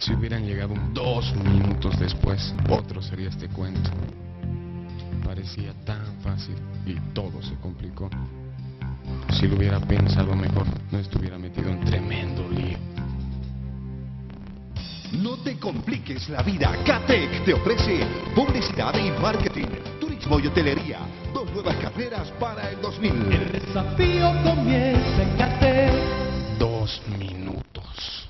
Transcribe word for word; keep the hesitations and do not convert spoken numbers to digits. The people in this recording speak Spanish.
Si hubieran llegado dos minutos después, otro sería este cuento. Parecía tan fácil y todo se complicó. Si lo hubiera pensado mejor, no estuviera metido en tremendo lío. No te compliques la vida. CATEC te ofrece publicidad y marketing, turismo y hotelería. Dos nuevas carreras para el dos mil. El desafío comienza en CATEC. Dos minutos.